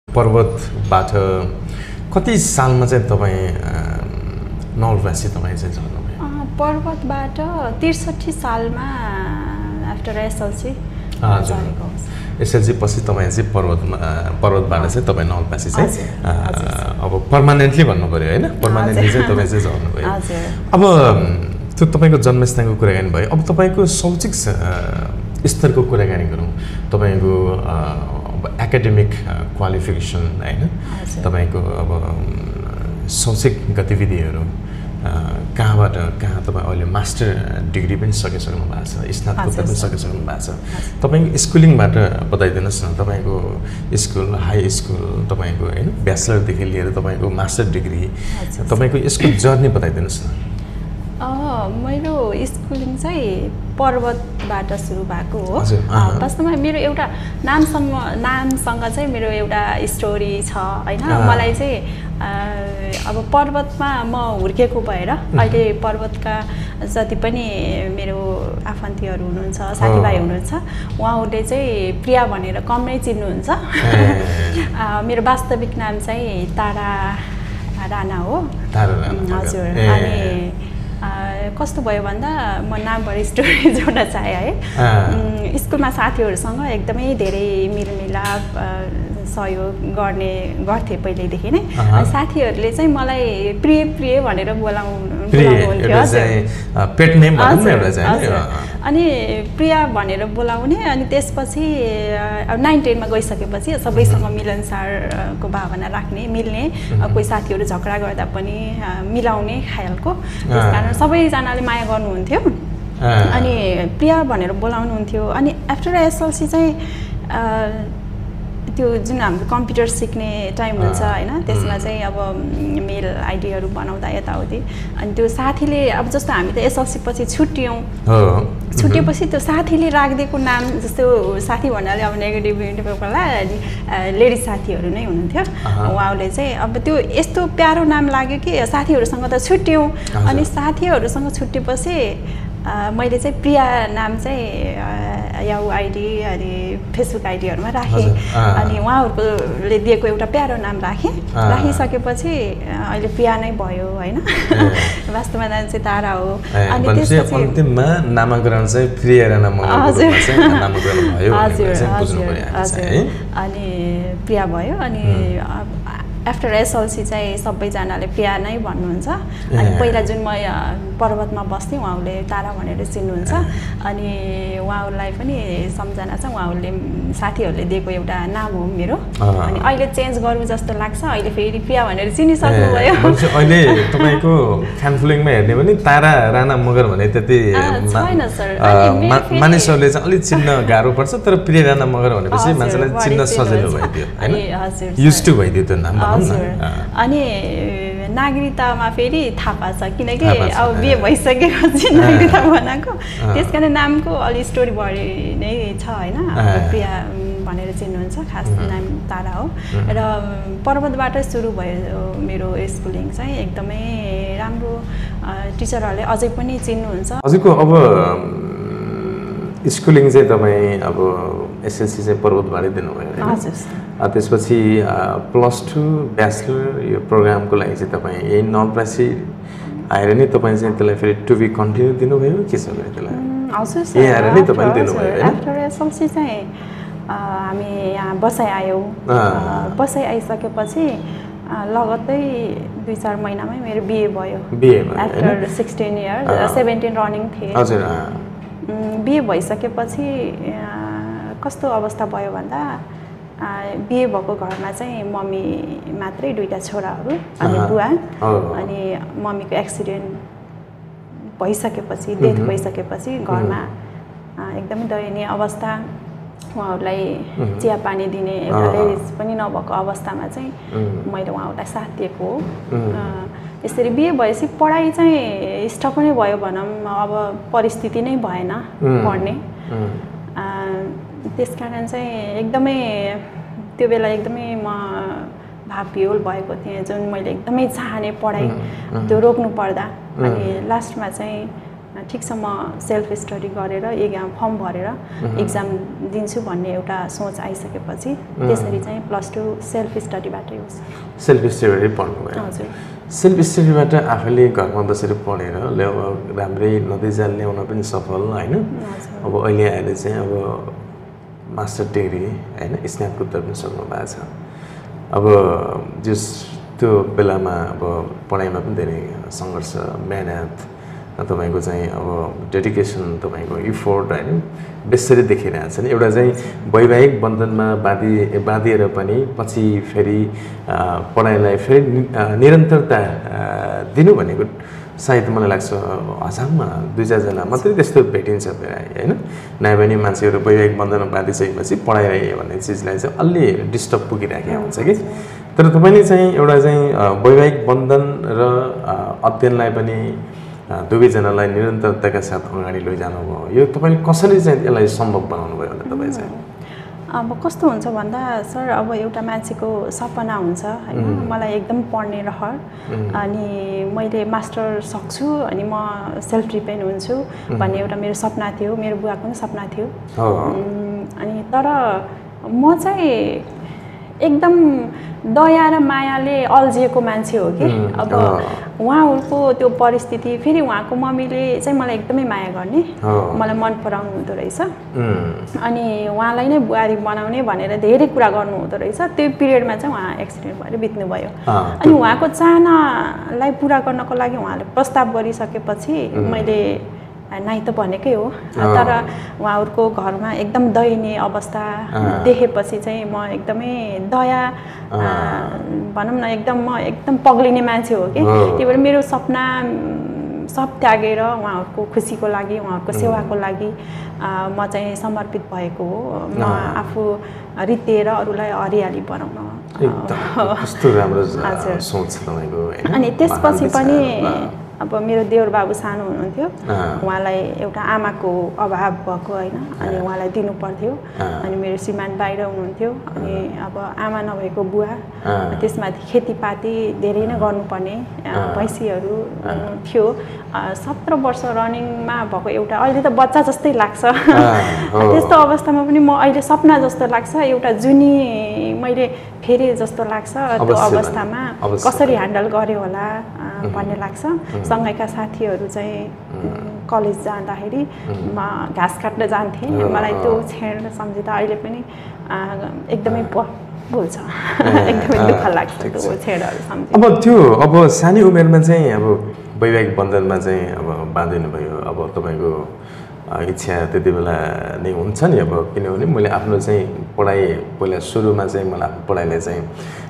पर्वतबाट कति सालमा चाहिँ तपाईँ नवलपरासी तपाईँ चाहिँ जानुभयो? पर्वतबाट 63 सालमा आफ्टर एसएलसी गरेको। एसएलसी पछि तपाईँ चाहिँ पर्वतबाट चाहिँ तपाईँ नवलपरासी चाहिँ अब पर्मानेन्टली भन्नु पर्यो होइन? पर्मानेन्टली चाहिँ तपाईँ चाहिँ जानुभयो। अब त्यो तपाईँको जन्मस्थानको कुराकानी भयो। अब तपाईँको शैक्षिक स्तरको कुराकानी गरौँ। तपाईँको एकाडेमिक क्वालिफिकेसन होइन, तपाईँको अब शैक्षिक गतिविधिहरू कहाँबाट कहाँ तपाईँ अहिले मास्टर डिग्री पनि सकिसक्नु भएको छ, स्नातकोत्तर पनि सकिसक्नु भएको छ। तपाईँको स्कुलिङबाट बताइदिनुहोस् न, तपाईँको स्कुल, हाई स्कुल, तपाईँको होइन ब्याचलरदेखि लिएर तपाईँको मास्टर डिग्री, तपाईँको यसको जर्नी बताइदिनुहोस् न। मेरो स्कुलिङ चाहिँ पर्वतबाट सुरु भएको हो। वास्तवमा मेरो एउटा नामसँग चाहिँ मेरो एउटा स्टोरी छ होइन। मलाई चाहिँ अब पर्वतमा म हुर्केको भएर अहिले पर्वतका जति पनि मेरो आफन्तीहरू हुनुहुन्छ, साथीभाइ हुनुहुन्छ, उहाँहरूले चाहिँ प्रिया भनेर कम नै चिन्नुहुन्छ। मेरो वास्तविक नाम चाहिँ तारा राणा हो। हजुर। अनि कस्तो भयो भन्दा म नामबाट स्टोरी जोड्न चाहे है। स्कुलमा साथीहरूसँग एकदमै धेरै मेलमिलाप सहयोग गर्थे पहिल्यैदेखि नै। साथीहरूले चाहिँ मलाई प्रिय प्रिय भनेर बोलाउनुहुन्थ्यो। अनि प्रिया भनेर बोलाउने। अनि त्यसपछि 9-10 मा गइसकेपछि सबैसँग मिलनसारको भावना राख्ने, मिल्ने, कोही साथीहरू झगडा गर्दा पनि मिलाउने खालको। त्यसकारण सबैजनाले माया गर्नुहुन्थ्यो अनि प्रिया भनेर बोलाउनुहुन्थ्यो। अनि आफ्टर एसएलसी चाहिँ त्यो जुन हाम्रो कम्प्युटर सिक्ने टाइम हुन्छ होइन, त्यसमा चाहिँ अब मेल आइडीहरू बनाउँदा यताउति। अनि त्यो साथीले अब जस्तो हामी त एसएलसी पछि छुट्टिएपछि त्यो साथीले राखिदिएको नाम, जस्तो साथी भन्नाले अब नेगेटिभ होला लेडिज साथीहरू नै हुनुहुन्थ्यो। उहाँले चाहिँ अब त्यो यस्तो प्यारो नाम लाग्यो कि साथीहरूसँग त छुट्टियौँ। अनि साथीहरूसँग छुट्टिएपछि मैले चाहिँ प्रिया नाम चाहिँ याहु आइडी अनि फेसबुक आइडीहरूमा राखेँ। अनि उहाँहरूले दिएको एउटा प्यारो नाम राखेँ। राखिसकेपछि अहिले प्रिया नै भयो होइन। वास्तवमा नाम चाहिँ तारा हो। अनि त्यसपछि अन्तिममा नामाकरण चाहिँ प्रिया राणा मगरको रूपमा चाहिँ नामाकरण भयो। हजुर। अनि प्रिया भयो। अनि आफ्टर एसएलसी चाहिँ सबैजनाले प्रिया नै भन्नुहुन्छ। अनि पहिला जुन म पर्वतमा बस्थेँ उहाँहरूले तारा भनेर चिन्नुहुन्छ। अनि उहाँहरूलाई पनि सम्झना छ, उहाँहरूले साथीहरूले दिएको एउटा नाम हो मेरो। अनि अहिले चेन्ज गरौँ जस्तो लाग्छ। अहिले फेरि प्रिया भनेर चिनिसक्नुभयो। अहिले तपाईँको फ्यान फलोइङमा हेर्ने भने तारा राणा मगर भने त्यति छैन सर। मानिसहरूले चाहिँ अलिक चिन्न गाह्रो पर्छ, तर प्रिया राणा मगर भनेपछि मान्छेलाई चिन्न सजिलो भइदियो होइन, युज टु भइदियो त्यो नाम। अनि नागरिकतामा फेरि थाहा छ, किनकि अब बिहे भइसकेपछि नागरिकता बनाएको, त्यस कारण नामको अलि स्टोरी बढी नै छ होइन। प्रिया भनेर चिन्नुहुन्छ, खास नाम तारा हो। र पर्वतबाट सुरु भयो मेरो स्कुलिङ चाहिँ। एकदमै राम्रो टिचरहरूले अझै पनि चिन्नुहुन्छ। हजुरको अब स्कुलिङ चाहिँ तपाईँ अब एसएलसी चाहिँ पर्वतबाटै दिनुभयो होइन? हजुर। त्यसपछि +2 ब्याचलर यो प्रोग्रामको लागि चाहिँ तपाईँ यही नवलपरासी आएर नै तपाईँ चाहिँ त्यसलाई फेरि टु बी कन्टिन्यू दिनुभयो के छ त्यसलाई? हजुर सर। यही आएर नै तपाईँले दिनुभयो होइन? आफ्टर एसएलसी चाहिँ हामी यहाँ बसाइ आयौँ। बसाइ आइसकेपछि लगत्तै 2-4 महिनामै मेरो बिए भयो। आफ्टर 16 इयर्स 17 रनिङ थिएँ। हजुर। बिए भइसकेपछि कस्तो अवस्था भयो भन्दा बिहे भएको घरमा चाहिँ मम्मी मात्रै, 2टा छोराहरू अनि बुवा। अनि मम्मीको एक्सिडेन्ट भइसकेपछि, डेथ भइसकेपछि घरमा एकदमै दयनीय अवस्था। उहाँहरूलाई चिया पानी दिने एउटा लेडिज पनि नभएको अवस्थामा चाहिँ मैले उहाँहरूलाई साथ दिएको हो। यसरी बिहे भएपछि पढाइ चाहिँ स्टप नै भयो भनौँ। अब परिस्थिति नै भएन पढ्ने। त्यसकारण चाहिँ एकदमै त्यो बेला एकदमै म भावविह्वल भएको थिएँ। जुन मैले एकदमै चाहने पढाइ त्यो रोक्नु पर्दा अनि लास्टमा चाहिँ ठिकसँग सेल्फ स्टडी गरेर एक्जाम फर्म भरेर एक्जाम दिन्छु भन्ने एउटा सोच आइसकेपछि त्यसरी चाहिँ +2 सेल्फ स्टडीबाटै होस्। सेल्फ स्टडीबाटै पढ्नुभयो? हजुर। सेल्फ स्टडीबाट आफैले घरमा बसेर पढेर राम्रै नतिजा ल्याउन पनि सफल होइन? अब अहिले आएर चाहिँ अब मास्टर डिग्री होइन स्नातकोत्तर पनि सक्नु भएको छ। अब जस त्यो बेलामा अब पढाइमा पनि धेरै सङ्घर्ष मेहनत तपाईँको चाहिँ अब डेडिकेसन तपाईँको इफोर्ट होइन बेसरी देखिरहेको छ नि। एउटा चाहिँ वैवाहिक बन्धनमा बाँधिएर पनि पछि फेरि पढाइलाई फेरि निरन्तरता दिनु भनेको सायद मलाई लाग्छ हजारमा 2-4 जना मात्रै त्यस्तो भेटिन्छ होइन। नयाँ पनि मान्छेहरू वैवाहिक बन्धनमा बाँधिसकेपछि पढाइरहे भन्ने चिजलाई चाहिँ अलि डिस्टर्ब पुगिराखेको हुन्छ कि। तर तपाईँले चाहिँ एउटा चाहिँ वैवाहिक बन्धन र अध्ययनलाई पनि दुवैजनालाई निरन्तरताका साथ अगाडि लैजानुभयो। यो तपाईँले कसरी चाहिँ यसलाई सम्भव बनाउनु भयो भने तपाईँ चाहिँ? अब कस्तो हुन्छ भन्दा सर अब एउटा मान्छेको सपना हुन्छ होइन मलाई एकदम पढ्ने रहर अनि मैले मास्टर सक्छु अनि म सेल्फ डिपेन्ड हुन्छु भन्ने एउटा मेरो सपना थियो। मेरो बुवाको पनि सपना थियो। अनि तर म चाहिँ एकदम दया र मायाले अल्झिएको मान्छे हो कि। अब उहाँहरूको त्यो परिस्थिति फेरि उहाँको मम्मीले चाहिँ मलाई एकदमै माया गर्ने मलाई मन पराउनु हुँदो रहेछ अनि उहाँलाई नै बुहारी बनाउने भनेर धेरै कुरा गर्नु हुँदो रहेछ। त्यो पिरियडमा चाहिँ उहाँ एक्सिडेन्ट भएर बित्नुभयो। अनि उहाँको चाहनालाई पुरा गर्नको लागि उहाँले प्रस्ताव गरिसकेपछि मैले नाइ त भनेकै हो। तर उहाँहरूको घरमा एकदम दयनीय अवस्था देखेपछि चाहिँ म एकदमै दया भनौँ न म एकदम पग्लिने मान्छे हो कि। त्यही भएर मेरो सपना सब त्यागेर उहाँहरूको खुसीको लागि उहाँहरूको सेवाको लागि म चाहिँ समर्पित भएको हो। म आफू रित्तिएर अरूलाई हरियाली बनाउन। कस्तो राम्रो सोच तपाईँको। अनि त्यसपछि पनि अब मेरो देवर बाबु सानो हुनुहुन्थ्यो उहाँलाई एउटा आमाको अभाव भएको होइन अनि उहाँलाई दिनु पर्थ्यो अनि मेरो श्रीमान बाहिर हुनुहुन्थ्यो अनि अब आमा नभएको बुवा त्यसमाथि खेतीपाती धेरै नै गर्नुपर्ने भैँसीहरू थियो। 17 वर्ष रनिङमा भएको एउटा अहिले त बच्चा जस्तै लाग्छ। त्यस्तो अवस्थामा पनि म अहिले सपना जस्तो लाग्छ एउटा जुनी मैले फेरि जस्तो लाग्छ। त्यो अवस्थामा कसरी ह्यान्डल गर्यो होला भन्ने लाग्छ। सँगैका साथीहरू चाहिँ कलेज जाँदाखेरि म घाँस काट्न जान्थेँ। मलाई त्यो क्षण सम्झिँदा अहिले पनि एकदमै बोल्छ एकदमै दुःख लाग्छ त्यो क्षणहरू सम्झिँदा। अब त्यो अब सानै उमेरमा चाहिँ अब वैवाहिक बन्धनमा चाहिँ अब बाँधिनु भयो। अब तपाईँको इच्छा त्यति बेला नै हुन्छ नि। अब किनभने मैले आफ्नो चाहिँ पढाइ पहिला सुरुमा चाहिँ मलाई आफ्नो पढाइलाई चाहिँ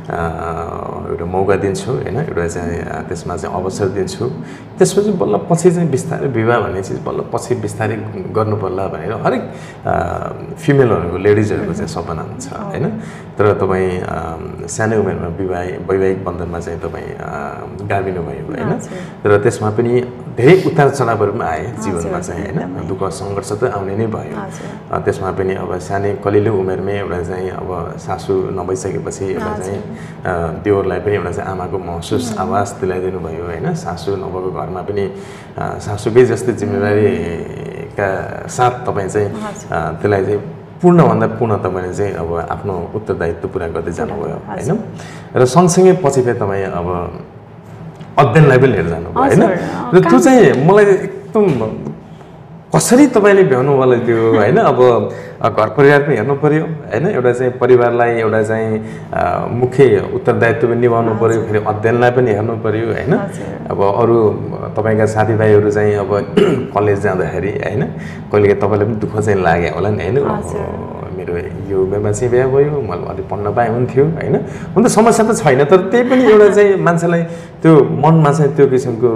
एउटा मौका दिन्छु होइन एउटा चाहिँ त्यसमा चाहिँ अवसर दिन्छु। त्यसपछि बल्ल पछि चाहिँ बिस्तारै विवाह भन्ने चिज बल्ल पछि बिस्तारै गर्नु पर्ला भनेर हरेक फिमेलहरूको लेडिजहरूको चाहिँ सपना हुन्छ होइन। तर तपाईँ सानो उमेरमा वैवाहिक बन्धनमा चाहिँ तपाईँ गाभिनु भयो होइन। तर त्यसमा पनि धेरै उतार चढावहरू पनि आए जीवनमा चाहिँ होइन। दुःख सङ्घर्ष त आउने नै भयो। त्यसमा पनि अब सानै कलिलो उमेरमै एउटा चाहिँ अब सासू नभइसकेपछि एउटा चाहिँ देवरलाई पनि एउटा चाहिँ आमाको महसुस आवाज दिलाइदिनु भयो होइन। सासू नभएको घरमा पनि सासूकै जस्तै जिम्मेवारीका साथ तपाईँ चाहिँ त्यसलाई चाहिँ पूर्णभन्दा पूर्ण तपाईँले चाहिँ अब आफ्नो उत्तरदायित्व पुरा गर्दै जानुभयो होइन। र सँगसँगै पछि फेरि तपाईँ अब अध्ययनलाई पनि लिएर जानुभयो होइन। र त्यो चाहिँ मलाई एकदम कसरी तपाईँले भ्याउनु होला त्यो होइन। अब घर परिवार पनि हेर्नु पर्यो होइन। एउटा चाहिँ परिवारलाई एउटा चाहिँ मुख्य उत्तरदायित्व पनि निभाउनु पर्यो फेरि अध्ययनलाई पनि हेर्नु पर्यो होइन। अब अरू तपाईँका साथीभाइहरू चाहिँ अब कलेज जाँदाखेरि होइन कहिले तपाईँलाई पनि दुःख चाहिँ लाग्यो होला नि होइन। मेरो यो उमेरमा चाहिँ बिहा भयो मैले अलिक पढ्न पाएँ हुन्थ्यो होइन। हुन त समस्या त छैन तर त्यही पनि एउटा चाहिँ मान्छेलाई त्यो मनमा चाहिँ त्यो किसिमको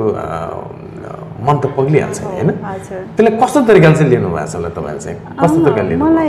मन त पग्लिहाल्छ होइन। त्यसलाई कस्तो तरिकाले चाहिँ लिनु भएको छ होला तपाईँले चाहिँ कस्तो तरिकाले लिनु? मलाई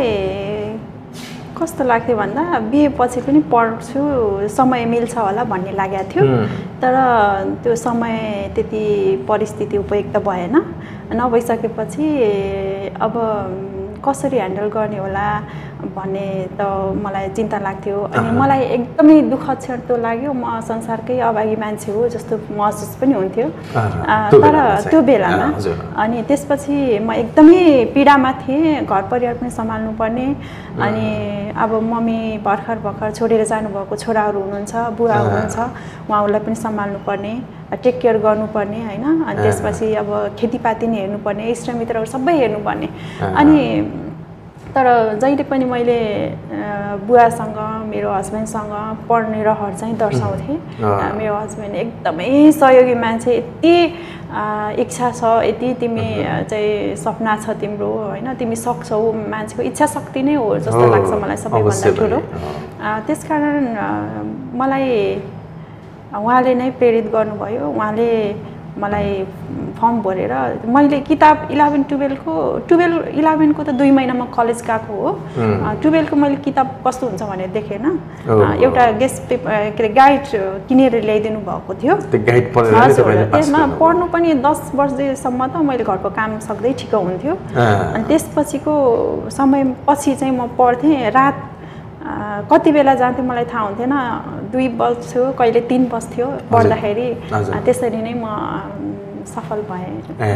कस्तो लाग्थ्यो भन्दा बिहे पछि पनि पढ्छु समय मिल्छ होला भन्ने लागेको थियो। तर त्यो समय त्यति परिस्थिति उपयुक्त भएन। नभइसकेपछि अब कसरी ह्यान्डल गर्ने होला भन्ने त मलाई चिन्ता लाग्थ्यो अनि मलाई एकदमै दुःख क्षण त्यो लाग्यो म संसारकै अभागी मान्छे हो जस्तो महसुस पनि हुन्थ्यो तर त्यो बेलामा अनि त्यसपछि म एकदमै पीडामा थिएँ घर परिवार पनि सम्हाल्नु पर्ने अनि अब मम्मी भर्खर छोडेर जानुभएको छोराहरू हुनुहुन्छ बुवा हुनुहुन्छ उहाँहरूलाई पनि सम्हाल्नु पर्ने टेक केयर गर्नुपर्ने होइन अनि त्यसपछि अब खेतीपाती नै हेर्नुपर्ने इष्टमित्रहरू सबै हेर्नुपर्ने अनि तर जहिले पनि मैले बुवासँग मेरो हस्बेन्डसँग पढ्ने रहर चाहिँ दर्शाउँथेँ मेरो हस्बेन्ड एकदमै सहयोगी मान्छे यति इच्छा छ यति तिमी चाहिँ सपना छ तिम्रो होइन तिमी सक्छौ मान्छेको इच्छा शक्ति नै हो जस्तो लाग्छ मलाई सबैभन्दा ठुलो त्यसकारण मलाई उहाँले नै प्रेरित गर्नुभयो उहाँले मलाई फर्म भरेर मैले किताब 11-12 को त 2 महिनामा कलेज गएको हो 12 को मैले किताब कस्तो हुन्छ भनेर देखेन एउटा गेस्ट पेपर के गाइड किनेर ल्याइदिनु भएको थियो त्यसमा पढ्नु पनि 10 वर्षसम्म त मैले घरको काम सक्दै ठिक हुन्थ्यो अनि त्यसपछिको समय पछि चाहिँ म पढ्थेँ रात कति बेला जान्थ्यो मलाई थाहा हुन्थेन 2 बज्थ्यो कहिले 3 बज्थ्यो पढ्दाखेरि त्यसरी नै म सफल भएँ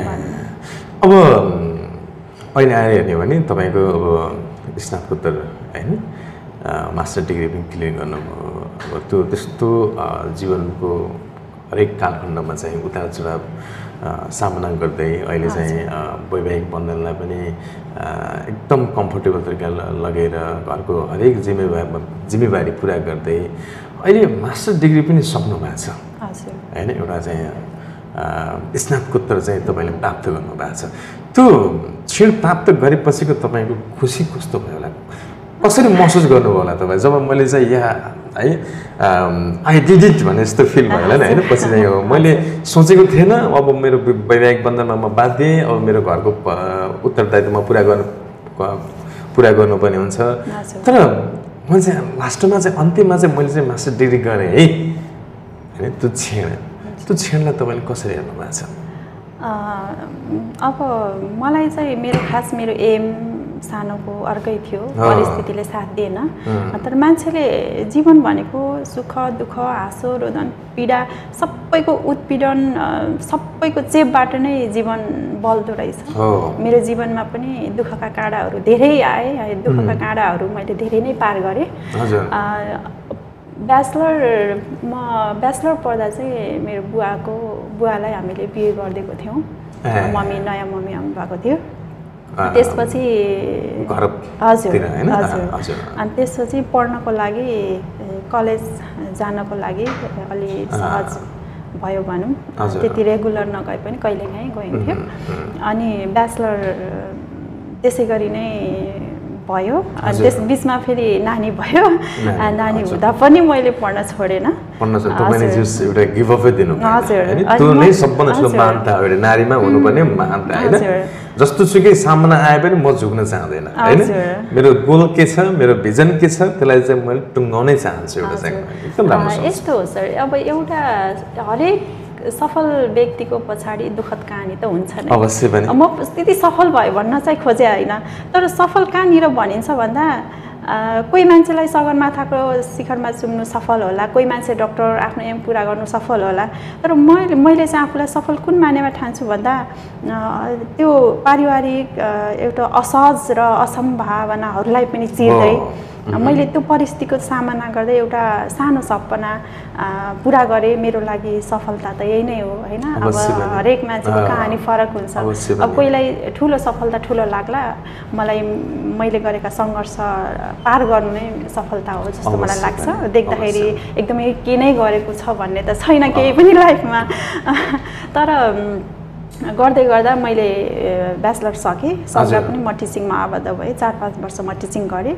अब अहिले आएर हेर्ने भने तपाईँको अब स्नातकोत्तर हैन मास्टर डिग्री पनि क्लियर गर्नुभयो अब त्यो त्यस्तो जीवनको हरेक कालखण्डमा चाहिँ उतार चढाव सामना गर्दै अहिले चाहिँ वैवाहिक बन्धनलाई पनि एकदम कम्फर्टेबल तरिकाले लगेर घरको हरेक जिम्मेवारी पुरा गर्दै अहिले मास्टर डिग्री पनि सक्नु भएको छ हैन एउटा चाहिँ स्नातकोत्तर चाहिँ तपाईँले प्राप्त गर्नुभएको छ त्यो क्षण प्राप्त गरेपछिको तपाईँको खुसी कस्तो भयो होला कसरी महसुस गर्नुभयो होला तपाईँ जब मैले चाहिँ यहाँ है आई डिड इट भने जस्तो फिल भयो होला नि होइन पछि चाहिँ मैले सोचेको थिएन अब मेरो वैवाहिक बन्धनमा म बाध्य अब मेरो घरको उत्तरदायित्व म पुरा गर्नुपर्ने हुन्छ तर मैले चाहिँ लास्टमा चाहिँ अन्तिममा चाहिँ मैले चाहिँ मास्टर डिग्री गरेँ है होइन त्यो क्षणलाई तपाईँले कसरी हेर्नु भएको छ अब मलाई चाहिँ मेरो एम सानोको अर्कै थियो परिस्थितिले साथ दिएन तर मान्छेले जीवन भनेको सुख दुःख हाँसो रोदन पीडा सबैको उत्पीडन सबैको चेपबाट नै जीवन बल्दो रहेछ मेरो जीवनमा पनि दुःखका काँडाहरू धेरै आए दुःखका काँडाहरू मैले धेरै नै पार गरेँ ब्याचलर पढ्दा चाहिँ मेरो बुवालाई हामीले बिहे गरिदिएको थियौँ नयाँ मम्मी आउनु भएको थियो त्यसपछि हजुर अनि त्यसपछि पढ्नको लागि कलेज जानको लागि अलि सहज भयो भनौँ त्यति रेगुलर नगए पनि कहिलेकाहीँ गइन्थ्यो अनि ब्याचलर त्यसै गरी नै भयो अनि त्यस बिचमा फेरि नानी भयो नानी हुँदा पनि मैले पढ्न छोडेन एउटा गिभ अपै दिनु त्यो नै सबभन्दा ठुलो महानता हो नारीमा हुनुपर्ने महानता हैन जस्तो सुकै सामना आए पनि म झुक्न चाहदैन हैन मेरो गोल के छ मेरो भिजन के छ त्यसलाई चाहिँ मैले टुङ्गाउनै चाहन्छु एउटा चाहिँ एकदम राम्रो छ यस्तो हो सर अब एउटा हरेक सफल व्यक्तिको पछाडि दुःखद कहानी त हुन्छ नै अवश्य पनि म त्यति सफल भयो भन्न चाहिँ खोजे होइन तर सफल कहाँनिर भनिन्छ भन्दा कोही मान्छेलाई सगरमाथाको शिखरमा चुम्नु सफल होला कोही मान्छे डक्टर आफ्नो एम पुरा गर्नु सफल होला तर मैले चाहिँ आफूलाई सफल कुन मानेमा ठान्छु भन्दा त्यो पारिवारिक एउटा असहज र असम्भावनाहरूलाई पनि चिर्दै मैले त्यो परिस्थितिको सामना गर्दै एउटा सानो सपना पुरा गरेँ मेरो लागि सफलता त यही नै हो हैन अब हरेक मान्छेको कहानी फरक हुन्छ अब कोहीलाई ठुलो सफलता ठुलो लाग्ला मैले गरेका सङ्घर्ष पार गर्नु नै सफलता हो जस्तो मलाई लाग्छ देख्दाखेरि एकदमै के नै गरेको छ भन्ने त छैन केही पनि लाइफमा तर गर्दै गर्दा मैले ब्याचलर सकेँ सकेर पनि म टिचिङमा आबद्ध भएँ 4-5 वर्ष म टिचिङ गरेँ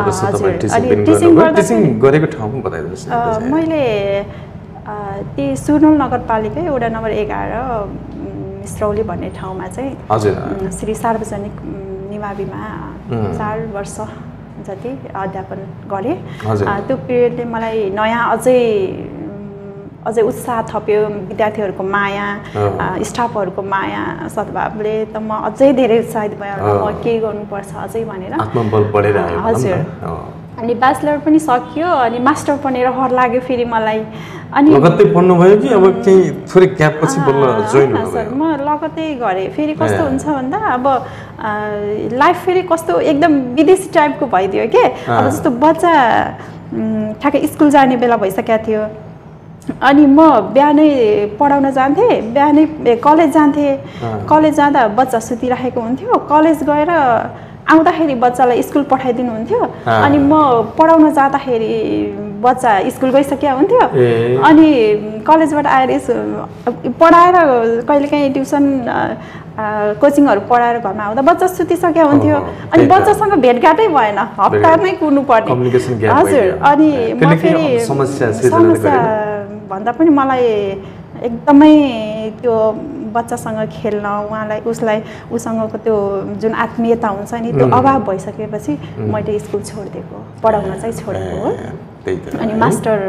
मैले ती सुर्नौल नगरपालिका वडा नम्बर 11 मिश्रौली भन्ने ठाउँमा चाहिँ श्री सार्वजनिक निमाविमा 4 वर्ष जति अध्यापन गरेँ त्यो पिरियडले मलाई नयाँ अझै उत्साह थप्यो विद्यार्थीहरूको माया स्टाफहरूको माया सद्भावले त म अझै धेरै उत्साहित भएँ म के गर्नुपर्छ अझै भनेर आत्मबल बढेर आयो हजुर अनि ब्याचलर पनि सकियो अनि मास्टर पनि रहर लाग्यो फेरि मलाई अनि लगत्तै पढ्नु भयो कि अब केही थोरै ग्याप पछि बल्ल जोइन भयो सर म लगत्तै गरेँ फेरि कस्तो हुन्छ भन्दा अब लाइफ फेरि कस्तो एकदम विदेशी टाइपको भइदियो के अब जस्तो बच्चा ठ्याक्कै स्कुल जाने बेला भइसकेको थियो अनि म बिहानै पढाउन जान्थेँ बिहानै कलेज जान्थेँ कलेज जाँदा बच्चा सुतिराखेको हुन्थ्यो कलेज गएर आउँदाखेरि बच्चालाई स्कुल पठाइदिनुहुन्थ्यो अनि म पढाउन जाँदाखेरि बच्चा स्कुल गइसकेको हुन्थ्यो अनि कलेजबाट आएर पढाएर कहिलेकाहीँ ट्युसन कोचिङहरू पढाएर घरमा आउँदा बच्चा सुतिसकेको हुन्थ्यो अनि बच्चासँग भेटघाटै भएन हप्ता नै कुर्नु पर्ने हजुर अनि म फेरि समस्या भन्दा पनि मलाई एकदमै त्यो बच्चासँग खेल्न उसँगको त्यो जुन आत्मीयता हुन्छ नि त्यो अभाव भइसकेपछि मैले स्कुल छोडिदिएको पढाउन चाहिँ छोडेको हो अनि मास्टर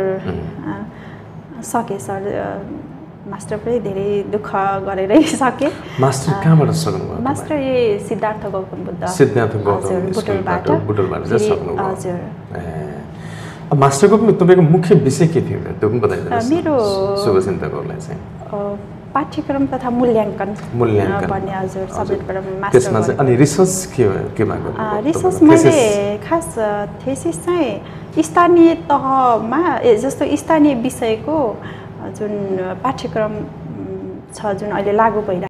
सकेँ सर मास्टर पनि धेरै दुःख गरेरै सकेँ मास्टर कहाँबाट सक्नुभयो मास्टर यही सिद्धार्थ गौतम बुद्ध बुटोलबाट सक्नुभयो हजुर मास्टरको पनि तपाईँको मुख्य विषय के थियो त्यो पनि बताइदिनुहोस् मेरो शुभचिन्तकहरूलाई चाहिँ पाठ्यक्रम तथा मूल्याङ्कन भन्ने हजुर सब्जेक्टबाट मास्टर त्यसमा चाहिँ अनि रिसर्च केमा गर्नु रिसर्च मैले खास थेसिस चाहिँ स्थानीय तहमा जस्तो स्थानीय विषयको जुन पाठ्यक्रम छ जुन अहिले लागू भइरहेको